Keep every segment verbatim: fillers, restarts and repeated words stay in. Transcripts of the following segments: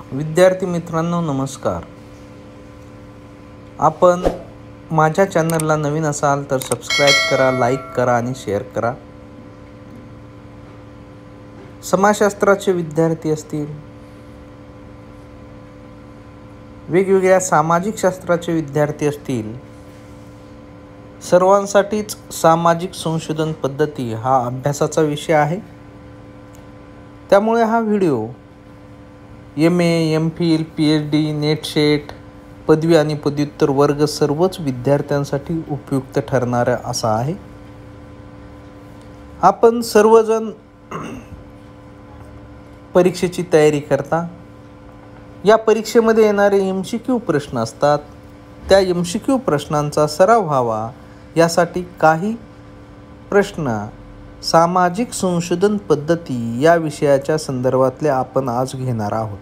विद्यार्थी मित्रांनो नमस्कार. आपण माझ्या चॅनलला नवीन असाल तर सबस्क्राईब करा, लाईक करा आणि शेअर करा. समाजशास्त्राचे विद्यार्थी असतील, वेगवेगळ्या सामाजिक शास्त्राचे विद्यार्थी असतील, सर्वांसाठीच सामाजिक संशोधन पद्धती हा अभ्यासाचा विषय आहे. त्यामुळे हा video M A, M Phil, P H D, NET SET, पदवी आणि पदव्युत्तर वर्ग सर्वच विद्यार्थ्यांसाठी उपयुक्त ठरणारा असा आहे. आपण सर्वजण परीक्षेची तयारी करता. या परीक्षेमध्ये येणारे एम सी क्यू प्रश्न असतात. त्या एम सी क्यू प्रश्नांचा सराव व्हावा यासाठी काही प्रश्न सामाजिक संशोधन पद्धती या विषयाच्या संदर्भातले आपण आज घेणार आहोत.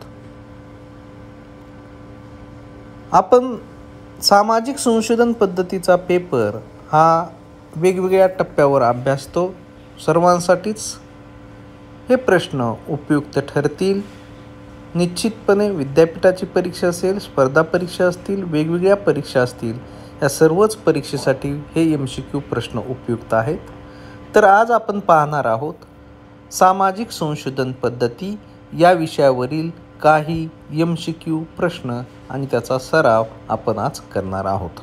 आपण सामाजिक संशोधन पद्धतीचा पेपर हा वेगवेगळ्या टप्प्यावर अभ्यासतो. सर्वांसाठीच हे प्रश्न उपयुक्त ठरतील. निश्चितपणे विद्यापीठाची परीक्षा असेल, स्पर्धा परीक्षा असतील, वेगवेगळ्या परीक्षा असतील, या सर्वच परीक्षेसाठी हे एम सी क्यू प्रश्न उपयुक्त आहेत. तर आज आपण पाहणार आहोत सामाजिक संशोधन पद्धती या विषयावरील काही एम सी क्यू प्रश्न आणि त्याचा सराव आपण आज करणार आहोत.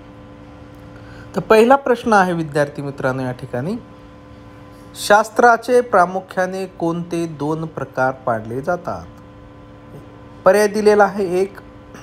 तर पहिला प्रश्न आहे विद्यार्थी मित्रांनो या ठिकाणी, शास्त्राचे प्रामुख्याने कोणते दोन प्रकार पाडले जातात? पर्याय दिलेला आहे. एक,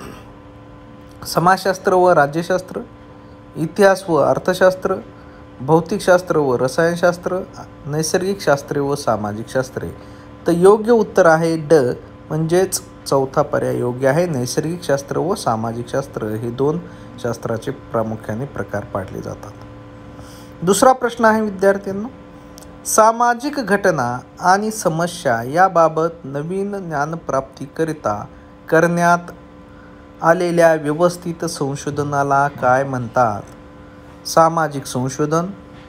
समाजशास्त्र व राज्यशास्त्र, इतिहास व अर्थशास्त्र, भौतिकशास्त्र व रसायनशास्त्र, नैसर्गिक शास्त्रे व सामाजिक शास्त्रे. तर योग्य उत्तर आहे ड, म्हणजेच चौथा पर्याय योग्य आहे. नैसर्गिक शास्त्र व सामाजिक शास्त्र हे दोन शास्त्राचे प्रामुख्याने प्रकार पाडले जातात. दुसरा प्रश्न आहे विद्यार्थ्यांनो, सामाजिक घटना आणि समस्या याबाबत नवीन ज्ञानप्राप्तीकरिता करण्यात आलेल्या व्यवस्थित संशोधनाला काय म्हणतात? सामाजिक संशोधन,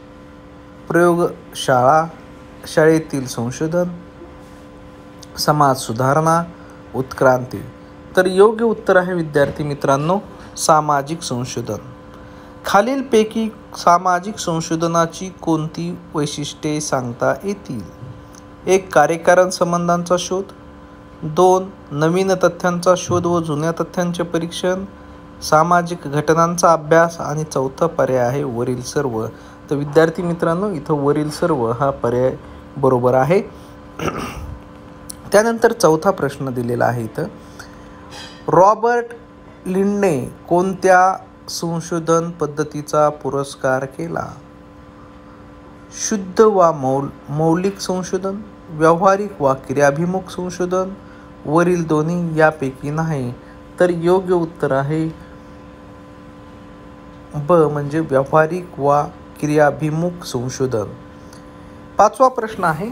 प्रयोगशाळा शाळेतील संशोधन, समाज सुधारणा, उत्क्रांती. तर योग्य उत्तर आहे विद्यार्थी मित्रांनो सामाजिक संशोधन. खालीलपैकी सामाजिक संशोधनाची कोणती वैशिष्ट्ये सांगता येतील? एक, कार्यकारण संबंधांचा शोध. दोन, नवीन तथ्यांचा शोध व जुन्या तथ्यांचे परीक्षण, सामाजिक घटनांचा अभ्यास आणि चौथा पर्याय आहे वरील सर्व. तर विद्यार्थी मित्रांनो इथं वरील सर्व हा पर्याय बरोबर आहे. त्यानंतर चौथा प्रश्न दिलेला आहे इथं, रॉबर्ट लिंडने कोणत्या संशोधन पद्धतीचा पुरस्कार केला? शुद्ध वा मौल मौलिक संशोधन, व्यावहारिक वा क्रियाभिमुख संशोधन, वरील दोन्ही यापैकी नाही. तर योग्य उत्तर आहे ब, म्हणजे व्यावहारिक वा क्रियाभिमुख संशोधन. पाचवा प्रश्न आहे,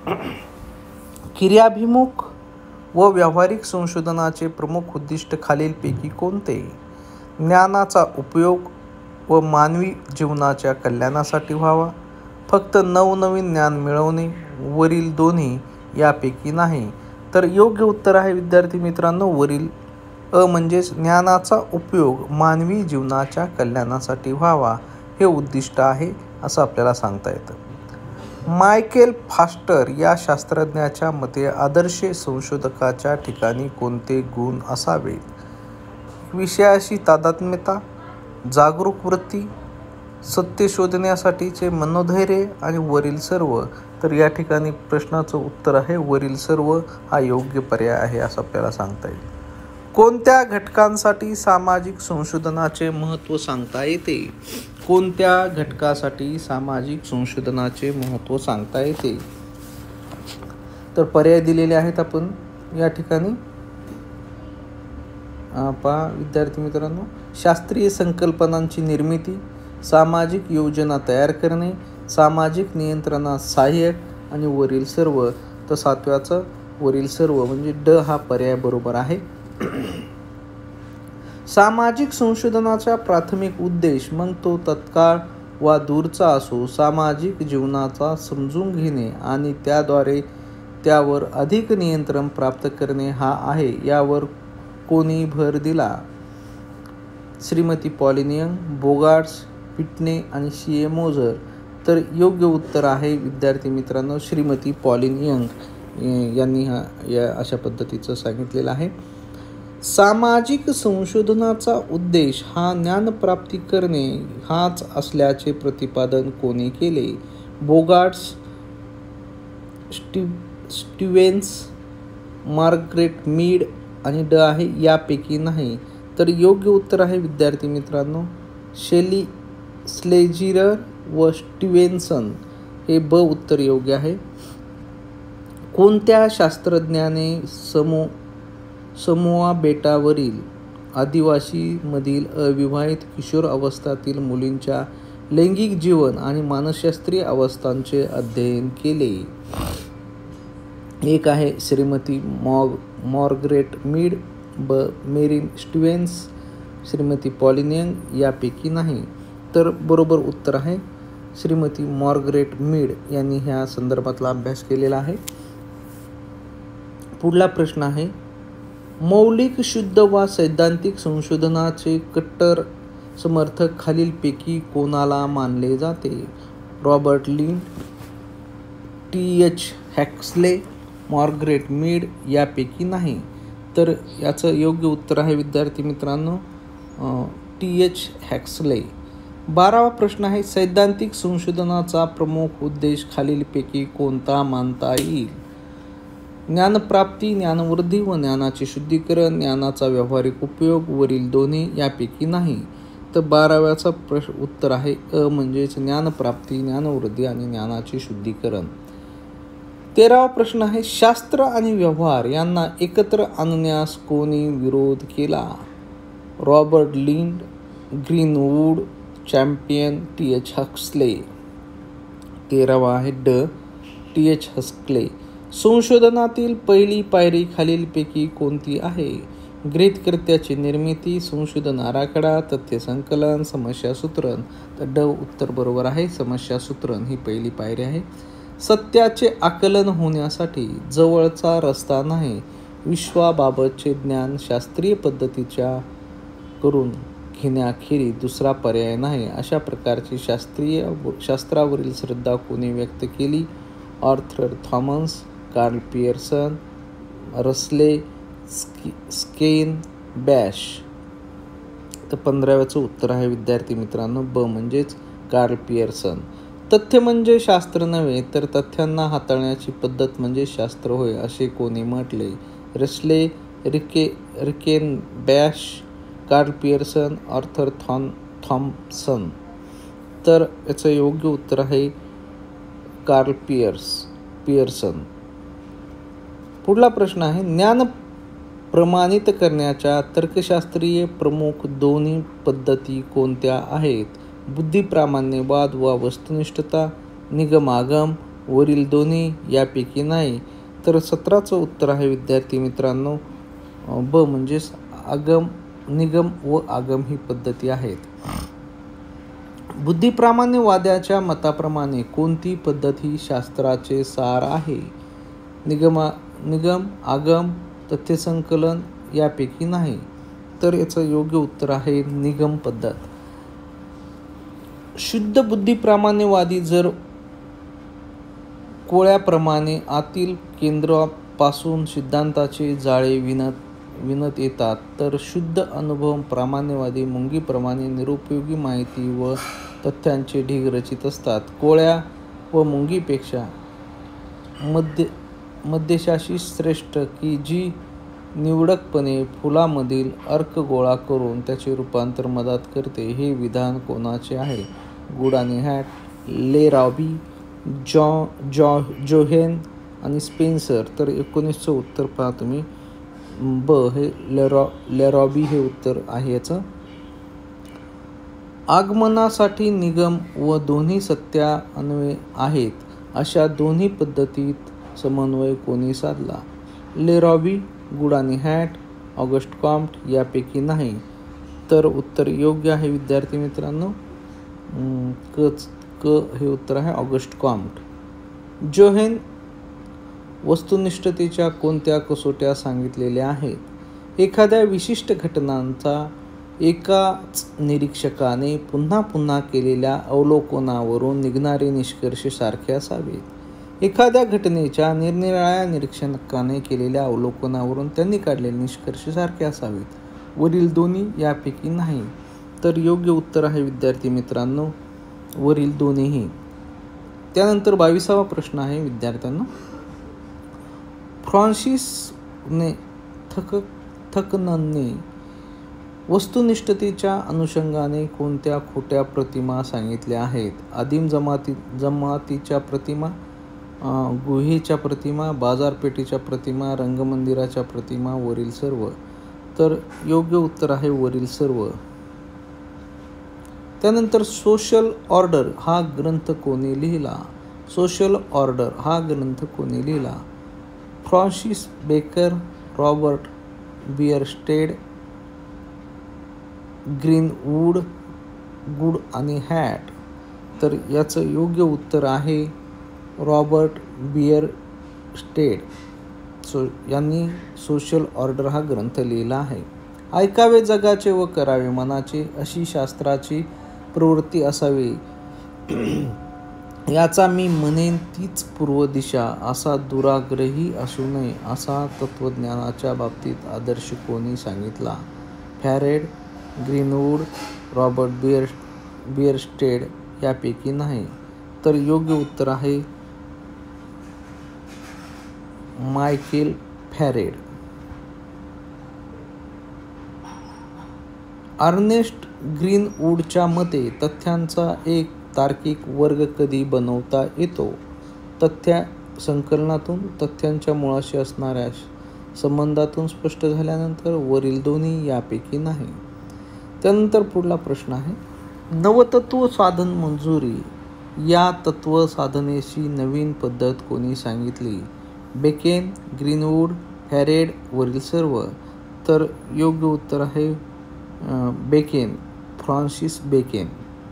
क्रियाभिमुख व व्यावहारिक संशोधनाचे प्रमुख उद्दिष्ट खालीलपैकी कोणते? ज्ञानाचा उपयोग व मानवी जीवनाच्या कल्याणासाठी व्हावा, फक्त नवनवीन ज्ञान मिळवणे, वरील दोन्ही यापैकी नाही. तर योग्य उत्तर आहे विद्यार्थी मित्रांनो वरील अ, म्हणजेच ज्ञानाचा उपयोग मानवी जीवनाच्या कल्याणासाठी व्हावा हे उद्दिष्ट आहे असं आपल्याला सांगता येतं. मायकेल फास्टर या शास्त्रज्ञाच्या मते आदर्श संशोधकाच्या ठिकाणी कोणते गुण असावेत? विषयाशी तादात्म्यता, जागरूक वृत्ती, सत्य शोधण्यासाठीचे मनोधैर्य आणि वरील सर्व. तर या ठिकाणी प्रश्नाचं उत्तर आहे वरील सर्व हा योग्य पर्याय आहे असं आपल्याला सांगता येईल. कोणत्या घटकांसाठी सामाजिक संशोधनाचे महत्त्व सांगता येते? कोणत्या घटकासाठी सामाजिक संशोधनाचे महत्त्व सांगता येते? तर पर्याय दिलेले आहेत आपण या ठिकाणी पहा विद्यार्थी मित्रांनो, शास्त्रीय संकल्पनांची निर्मिती, सामाजिक योजना तयार करणे, सामाजिक नियंत्रणास सहाय्यक आणि वरील सर्व. तर सातव्याचं वरील सर्व म्हणजे ड हा पर्याय बरोबर आहे. सामाजिक संशोधनाचा प्राथमिक उद्देश मग तो तत्काळ वा दूरचा असो, सामाजिक जीवनाचा समजून घेणे आणि त्याद्वारे त्यावर अधिक नियंत्रण प्राप्त करणे हा आहे. यावर कोणी भर दिला? Shrimati Pauline Young, Bogardus, Whitney आणि सी ए मोझर. तर योग्य उत्तर आहे विद्यार्थी मित्रांनो श्रीमती पॉलिन यंग यांनी हा या अशा पद्धतीचं सांगितलेलं आहे. सामाजिक संशोधनाचा उद्देश हा ज्ञानप्राप्ती करणे हाच असल्याचे प्रतिपादन कोणी केले? बोगार्ट्स, स्टी स्टीव्हन्स, मार्गरेट मीड आणि ड आहे यापैकी नाही. तर योग्य उत्तर आहे विद्यार्थी मित्रांनो शेली स्लेजियर व स्टीव्हन्सन हे ब उत्तर योग्य आहे. कोणत्या शास्त्रज्ञाने समो समोआ बेटावरील आदिवासीमधील अविवाहित किशोर अवस्थातील मुलींच्या लैंगिक जीवन आणि मानसशास्त्रीय अवस्थांचे अध्ययन केले? एक आहे श्रीमती मॉग मॉर्गरेट मीड, ब Marin Stevens, Shrimati Pauline Young यापैकी नाही. तर बरोबर उत्तर आहे श्रीमती मॉर्गरेट मीड यांनी ह्या संदर्भातला अभ्यास केलेला आहे. पुढला प्रश्न आहे मौलिक शुद्ध वा सैद्धांतिक संशोधनाचे कट्टर समर्थक खालीलपैकी कोणाला मानले जाते? Robert Lynd, T H Huxley, Margaret Mead यापैकी नाही. तर याचं योग्य उत्तर आहे विद्यार्थी मित्रांनो टी एच हॅक्सले. बारावा प्रश्न आहे सैद्धांतिक संशोधनाचा प्रमुख उद्देश खालीलपैकी कोणता मानता येईल? ज्ञानप्राप्ती, ज्ञानवृद्धी व ज्ञानाचे शुद्धीकरण, ज्ञानाचा व्यावहारिक उपयोग, वरील दोन्ही यापैकी नाही. तर बाराव्याचा प्रश्न उत्तर आहे अ म्हणजेच ज्ञानप्राप्ती, ज्ञानवृद्धी आणि ज्ञानाचे शुद्धीकरण. तेरावा प्रश्न आहे शास्त्र आणि व्यवहार यांना एकत्र आणण्यास कोणी विरोध केला? Robert Lynd, Greenwood, champion, T H Huxley. तेरावा आहे ड टी एच हक्सले. संशोधनातील पहिली पायरी खालीलपैकी कोणती आहे? गृहीतकर्त्याची निर्मिती, संशोधन आराखडा, तथ्य संकलन, समस्या सूत्रण. तर ड उत्तर बरोबर आहे समस्या सूत्रण ही पहिली पायरी आहे. सत्याचे आकलन होण्यासाठी जवळचा रस्ता नाही. विश्वाबाबतचे ज्ञान शास्त्रीय पद्धतीच्या करून घेण्याखेरीज दुसरा पर्याय नाही. अशा प्रकारची शास्त्रीय शास्त्रावरील श्रद्धा कोणी व्यक्त केली? आर्थर थॉमस, कार्ल पियर्सन, रसले स्केन बॅश. तर पंधराव्याचं उत्तर आहे विद्यार्थी मित्रांनो ब म्हणजेच कार्ल पियर्सन. तथ्य म्हणजे शास्त्र नव्हे तर तथ्यांना हाताळण्याची पद्धत म्हणजे शास्त्र होय असे कोणी म्हटले? रसले, रिके रिकेन बॅश, कार्ल पियर्सन, आर्थर थॉन थॉम्सन. तर याचं योग्य उत्तर आहे कार्ल पियर्स पियर्सन. पुढला प्रश्न आहे ज्ञान प्रमाणित करण्याच्या तर्कशास्त्रीय प्रमुख दोन्ही पद्धती कोणत्या आहेत? बुद्धिप्रामाण्यवाद व वस्तुनिष्ठता, निगमागम, वरील दोन्ही यापैकी नाही. तर सतराचं उत्तर आहे विद्यार्थी मित्रांनो ब म्हणजेच आगम निगम व आगम ही पद्धती आहेत. बुद्धिप्रामाण्यवाद्याच्या मताप्रमाणे कोणती पद्धत ही शास्त्राचे सार आहे? निगमा निगम, आगम, तथ्यसंकलन यापैकी नाही. तर याचं योग्य उत्तर आहे निगम पद्धत. शुद्ध बुद्धिप्रामाण्यवादी जर कोळ्याप्रमाणे आतील केंद्रापासून सिद्धांताचे जाळे विणत विणत येतात तर शुद्ध अनुभव प्रामाण्यवादी मुंगीप्रमाणे निरुपयोगी माहिती व तथ्यांचे ढीग रचित असतात. कोळ्या व मुंगीपेक्षा मध्य मध्यशाशी श्रेष्ठ की जी निवडकपणे फुलामधील अर्क गोळा करून त्याचे रूपांतर मधात करते. हे विधान कोणाचे आहे? गुड आणि हॅट, ले रॉबी, जॉ जॉ जोहेन आणि स्पेन्सर. तर एकोणीसचं उत्तर पहा तुम्ही ब हे लेरॉ लेरॉबी हे उत्तर आहे याचं. आगमनासाठी निगम व दोन्ही सत्या अन्वय आहेत अशा दोन्ही पद्धतीत समन्वय कोणी साधला? लेरॉबी, गुड आणि हॅट, ऑगस्ट कॉम्ट यापैकी नाही. तर उत्तर योग्य आहे विद्यार्थी मित्रांनो क क हे उत्तर आहे ऑगस्ट कॉम्ट. जोहेन वस्तुनिष्ठतेच्या कोणत्या कसोट्या सांगितलेल्या आहेत? एखाद्या विशिष्ट घटनांचा एकाच निरीक्षकाने पुन्हा पुन्हा केलेल्या अवलोकनावरून निघणारे निष्कर्ष सारखे असावेत. एखाद्या घटनेच्या निरनिराळ्या निरीक्षकाने केलेल्या अवलोकनावरून त्यांनी काढलेले निष्कर्ष सारखे असावेत. वरील दोन्ही यापैकी नाही. तर योग्य उत्तर आहे विद्यार्थी मित्रांनो वरील दोन्हीही. त्यानंतर बावीसावा प्रश्न आहे विद्यार्थ्यांना, फ्रान्सिसने थक थकनने वस्तुनिष्ठतेच्या अनुषंगाने कोणत्या खोट्या प्रतिमा सांगितल्या आहेत? आदिम जमाती जमातीच्या प्रतिमा, गुहेच्या प्रतिमा, बाजारपेठेच्या प्रतिमा, रंगमंदिराच्या प्रतिमा, वरील सर्व. तर योग्य उत्तर आहे वरील सर्व. त्यानंतर सोशल ऑर्डर हा ग्रंथ कोणी लिहिला? सोशल ऑर्डर हा ग्रंथ कोणी लिहिला? Francis Baker, Robert Bierstedt, Greenwood, Goode आणि हॅट. तर याचं योग्य उत्तर आहे रॉबर्ट बिअरस्टेड. सो यांनी सोशल ऑर्डर हा ग्रंथ लिहिला आहे. ऐकावे जगाचे व करावे मनाचे अशी शास्त्राची प्रवृत्ती असावी, याचा मी म्हणेन तीच पूर्व दिशा. असा दुराग्रही असू नये असा तत्त्वज्ञानाच्या बाबतीत आदर्श कोणी सांगितला? फॅरेड, ग्रीनवूड, रॉबर्ट बिअर बिअरस्टेड यापैकी नाही. तर योग्य उत्तर आहे मायकेल फॅरेड. अर्नेस्ट ग्रीनवूडच्या मते तथ्यांचा एक तार्किक वर्ग कधी बनवता येतो? तथ्य संकलनातून, तथ्यांच्या मुळाशी असणाऱ्या संबंधातून स्पष्ट झाल्यानंतर, वरील दोन्ही यापैकी नाही. त्यानंतर पुढला प्रश्न आहे, नवतत्व साधन मंजुरी या तत्व साधनेची नवीन पद्धत कोणी सांगितली? बेकेन, ग्रीनवूड, फॅरेड, वरील सर्व. तर योग्य उत्तर आहे बेकेन, फ्रान्सिस बेकेन.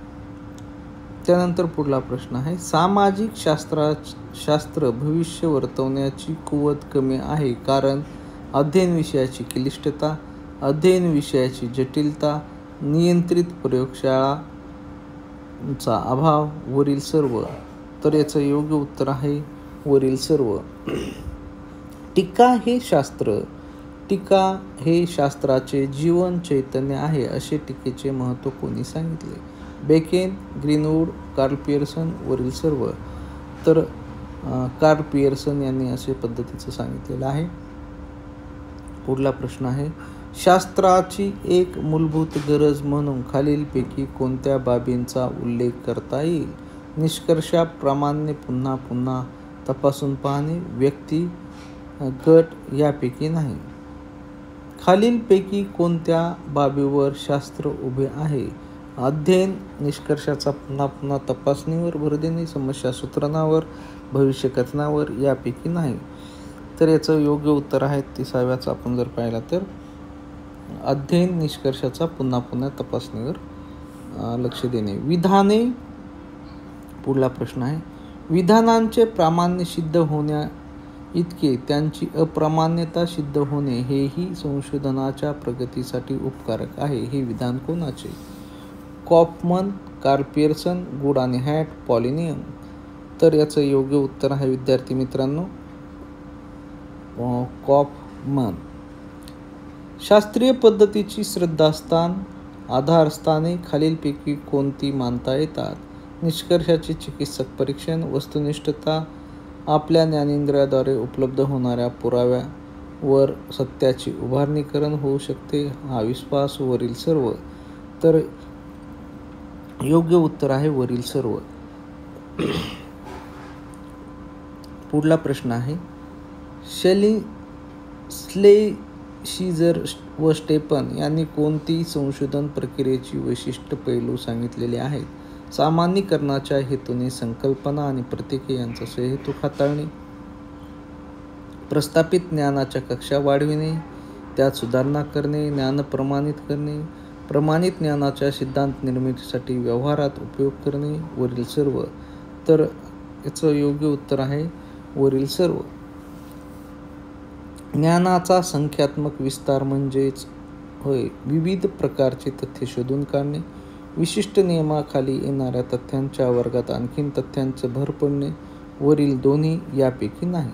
त्यानंतर पुढला प्रश्न आहे, सामाजिक शास्त्रा शास्त्र भविष्य वर्तवण्याची कुवत कमी आहे कारण अध्ययन विषयाची क्लिष्टता, अध्ययन विषयाची जटिलता, नियंत्रित प्रयोगशाळांचा अभाव, वरील सर्व. तर याचं योग्य उत्तर आहे वरील सर्व. टीका हे शास्त्र टीका हे शास्त्राचे जीवन चैतन्य आहे असे टीकेचे महत्त्व कोणी सांगितले? बेकेन, ग्रीनवूड, कार्ल पियर्सन, वरील सर्व. तर कार्ल पियर्सन यांनी असे पद्धतीचं सांगितलेलं आहे. पुढला प्रश्न आहे, शास्त्राची एक मूलभूत गरज म्हणून खालीलपैकी कोणत्या बाबींचा उल्लेख करता येईल? निष्कर्षाप्रमाणे पुन्हा पुन्हा तपासून पाहणे, व्यक्ती, गट यापैकी नाही. खालीलपैकी कोणत्या बाबीवर शास्त्र उभे आहे? अध्ययन, निष्कर्षाचा पुन्हा पुन्हा तपासणीवर भर देणे, समस्या सूत्रणावर, भविष्यकथनावर यापैकी नाही. तर याचं योग्य उत्तर आहे तिसाव्याचं आपण जर पाहिलं तर अध्ययन, निष्कर्षाचा पुन्हा पुन्हा तपासणीवर लक्ष देणे. विधाने, पुढला प्रश्न आहे, विधानांचे प्रामाण्य सिद्ध होण्या इतके त्यांची अप्रामाण्यता सिद्ध होणे हेही संशोधनाच्या प्रगतीसाठी उपकारक आहे. हे विधान कोणाचे? कॉफमन, कार्ल पियर्सन, गुड आणि हॅट, पॉलिनियम. तर याचं योग्य उत्तर आहे विद्यार्थी मित्रांनो कॉफमन. शास्त्रीय पद्धतीची श्रद्धास्थान, आधारस्थाने खालीलपैकी कोणती मानता येतात? निष्कर्षाचे चिकित्सक परीक्षण, वस्तुनिष्ठता, आपल्या ज्ञानेंद्रियाद्वारे उपलब्ध होणाऱ्या पुराव्यावर सत्याची उभारणीकरण होऊ शकते, हा विश्वास, वरील सर्व. तर योग्य उत्तर आहे वरील सर्व. पुढला प्रश्न आहे, शेली स्लेशिजर व स्टेपन यांनी कोणती संशोधन प्रक्रियेची वैशिष्ट्य पैलू सांगितलेले आहेत? सामान्यीकरणाच्या हेतूने संकल्पना आणि प्रतीके यांचा सहेतुक हाताळणे, प्रस्थापित ज्ञानाच्या कक्षा वाढविणे, त्यात सुधारणा करणे, ज्ञान प्रमाणित करणे, प्रमाणित ज्ञानाच्या सिद्धांत निर्मितीसाठी व्यवहारात उपयोग करणे, वरील सर्व. तर याचं योग्य उत्तर आहे वरील सर्व. ज्ञानाचा संख्यात्मक विस्तार म्हणजेच होय विविध प्रकारचे तथ्य शोधून काढणे, विशिष्ट नियमाखाली येणाऱ्या तथ्यांच्या वर्गात आणखीन तथ्यांचे भर पडणे. वरील दोन्ही यापैकी नाही.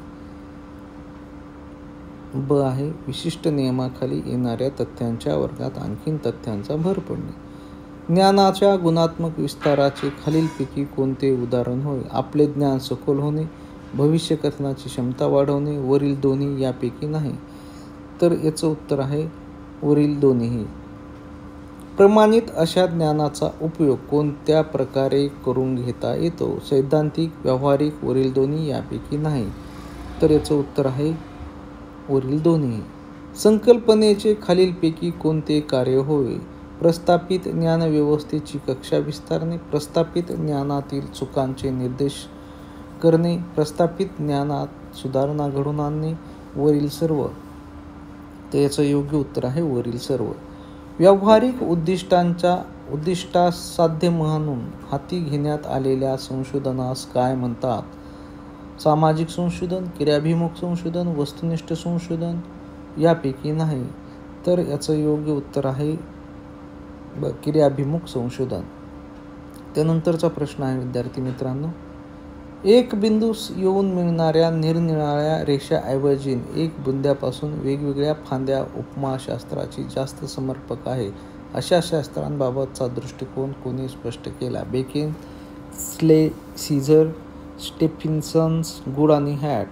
ब आहे विशिष्ट नियमाखाली येणाऱ्या तथ्यांच्या वर्गात आणखीन तथ्यांचा भर पडणे. ज्ञानाच्या गुणात्मक विस्ताराचे खालीलपैकी कोणते उदाहरण होय? आपले ज्ञान सखोल होणे, भविष्य कथनाची क्षमता वाढवणे. वरील दोन्ही यापैकी नाही. तर याचं उत्तर आहे वरील दोन्हीही. प्रमाणित अशा ज्ञानाचा उपयोग कोणत्या प्रकारे करून घेता येतो? सैद्धांतिक, व्यावहारिक. वरील दोन्ही यापैकी नाही. तर याचं उत्तर आहे वरील दोन्ही. संकल्पनेचे खालीलपैकी कोणते कार्य होय? प्रस्थापित ज्ञानव्यवस्थेची कक्षा विस्तारणे, प्रस्थापित ज्ञानातील चुकांचे निर्देश करणे, प्रस्थापित ज्ञानात सुधारणा घडवून आणणे. वरील सर्व. तर याचं योग्य उत्तर आहे वरील सर्व. व्यावहारिक उद्दिष्टांच्या उद्दिष्टास साध्य म्हणून हाती घेण्यात आलेल्या संशोधनास काय म्हणतात? सामाजिक संशोधन, क्रियाभिमुख संशोधन, वस्तुनिष्ठ संशोधन. यापैकी नाही. तर याचं योग्य उत्तर आहे ब क्रियाभिमुख संशोधन. त्यानंतरचा प्रश्न आहे विद्यार्थी मित्रांनो, एक बिंदूस येऊन मिळणाऱ्या निरनिराळ्या रेषाऐवजी एक बुंद्यापासून वेगवेगळ्या फांद्या उपमाशास्त्राची जास्त समर्पक आहे अशा शास्त्रांबाबतचा दृष्टिकोन कोणी स्पष्ट केला? बेकेन, स्ले, सीझर, स्टेफिन्सन्स, गुड आणि हॅट.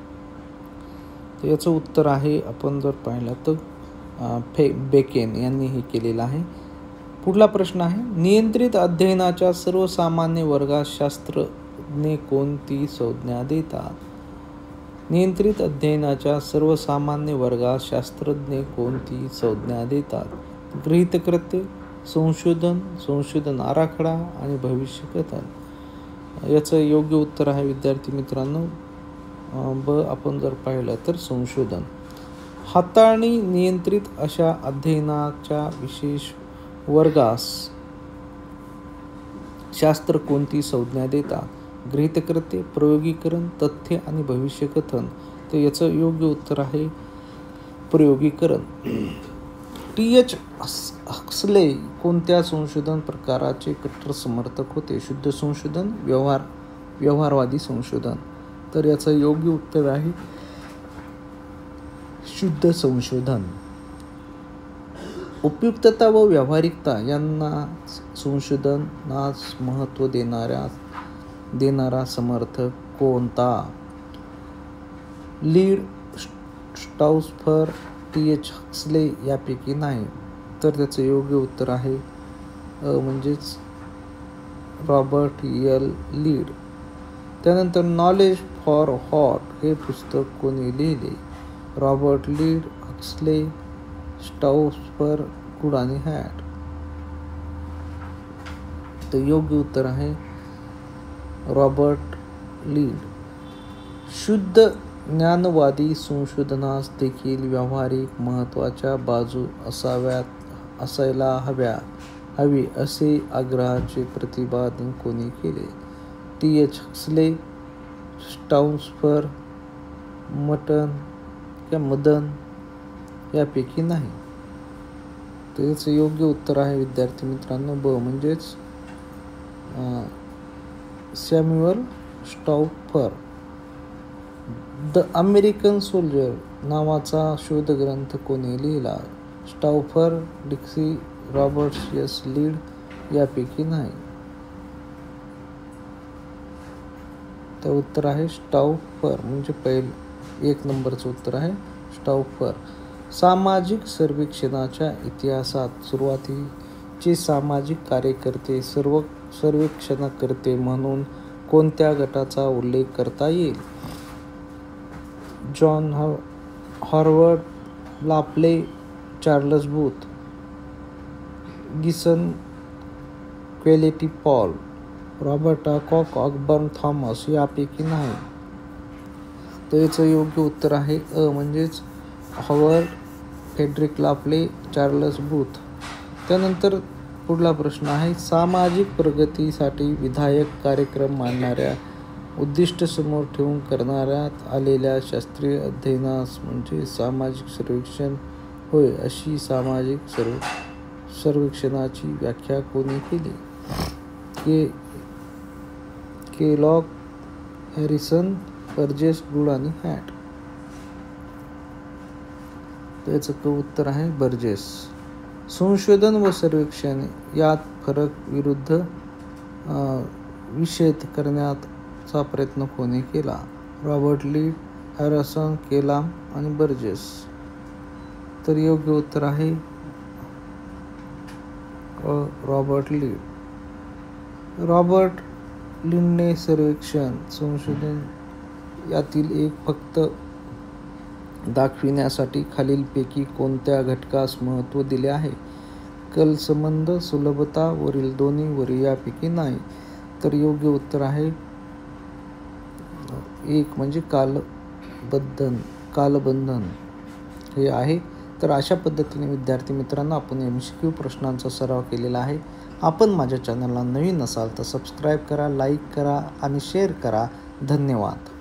तर याचं उत्तर आहे आपण जर पाहिलं तर फे बेकेन यांनी हे केलेलं आहे. पुढला प्रश्न आहे, नियंत्रित अध्ययनाच्या सर्वसामान्य वर्गात शास्त्रज्ञ कोणती संज्ञा देतात? नियंत्रित अध्ययनाच्या सर्वसामान्य वर्गात शास्त्रज्ञ कोणती संज्ञा देतात? गृहीतकृत्य, संशोधन, संशोधन आराखडा आणि भविष्यकथन. याचं योग्य उत्तर आहे विद्यार्थी मित्रांनो ब आपण जर पाहिलं तर संशोधन. हाताळणी नियंत्रित अशा अध्ययनाच्या विशेष वर्गास शास्त्र कोणती संज्ञा देतात? गृहीतकृत्य, प्रयोगीकरण, तथ्य आणि भविष्यकथन. तर याचं योग्य उत्तर आहे प्रयोगीकरण. टी एच हक्सले कोणत्या संशोधन प्रकाराचे कट्टर समर्थक होते? शुद्ध संशोधन, व्यवहार व्यवहारवादी संशोधन. तर याचं योग्य उत्तर आहे शुद्ध संशोधन. उपयुक्तता व व्यावहारिकता यांना संशोधनास महत्त्व देणाऱ्या देणारा समर्थक कोणता? Lynd, Stouffer, T H Huxley. यापैकी नाही. तर त्याचं योग्य उत्तर आहे अ म्हणजेच रॉबर्ट एल लीड. त्यानंतर नॉलेज फॉर हॉट हे पुस्तक कोणी लिहिले? Robert Lynd, Huxley, Stouffer, Goode आणि हॅट. तर योग्य उत्तर आहे रॉबर्ट लीड. शुद्ध ज्ञानवादी संशोधनास देखील व्यावहारिक महत्त्वाच्या बाजू असाव्यात असायला हव्या हवी असे आग्रहाचे प्रतिपादन कोणी केले? T H Huxley, Stouffer, Merton या मदन. यापैकी नाही. त्याचं योग्य उत्तर आहे विद्यार्थी मित्रांनो ब म्हणजेच Samuel Stouffer. The American soldier नावाचा शोधग्रंथ कोणी लिहिला? Stouffer, Dixie, Robert S Lynd. यापैकी नाही. तर उत्तर आहे स्टाउसफर म्हणजे पहिले एक नंबरचं उत्तर आहे स्टाउसफर. सामाजिक सर्वेक्षणाच्या इतिहासात सुरुवातीचे सामाजिक कार्यकर्ते सर्व सर्वेक्षणकर्ते म्हणून कोणत्या गटाचा उल्लेख करता येईल? John Howard, Le Play, Charles Booth, गिसन, क्वेलेटी पॉल, रॉबर्ट कॉक, ऑकबर्न थॉमस. यापैकी नाही. तर याचं योग्य उत्तर आहे अ म्हणजेच Howard, Frederick Le Play, Charles Booth. त्यानंतर पुढला प्रश्न आहे, सामाजिक प्रगतीसाठी विधायक कार्यक्रम मांडणाऱ्या उद्दिष्ट समोर ठेवून करण्यात आलेल्या शास्त्रीय अध्ययनास म्हणजे सामाजिक सर्वेक्षण होय. अशी सामाजिक सर्व सर्वेक्षणाची व्याख्या कोणी केली? K Kellogg, Harrison, Burgess, Goode आणि हॅट. त्याचं उत्तर आहे बर्जेस. संशोधन व सर्वेक्षण यात फरक विरुद्ध विच्छेद करण्याचा प्रयत्न कोणी केला? रॉबर्ट लीड, हॅरिसन, केलाम आणि बर्जेस. तर योग्य उत्तर आहे रॉबर्ट लीड. रॉबर्ट लीडने सर्वेक्षण संशोधन यातील एक फक्त दाखविण्यासाठी खालीलपैकी कोणत्या घटकास महत्त्व दिले आहे? कल, संबंध, सुलभता, वरील दोन्ही, वरील यापैकी नाही. तर योग्य उत्तर आहे एक म्हणजे कालबद्धन कालबंधन हे आहे. तर अशा पद्धतीने विद्यार्थी मित्रांनो आपण एम सी क्यू प्रश्नांचा सराव केलेला आहे. आपण माझ्या चॅनलला नवीन असाल तर सबस्क्राईब करा, लाईक करा आणि शेअर करा. धन्यवाद.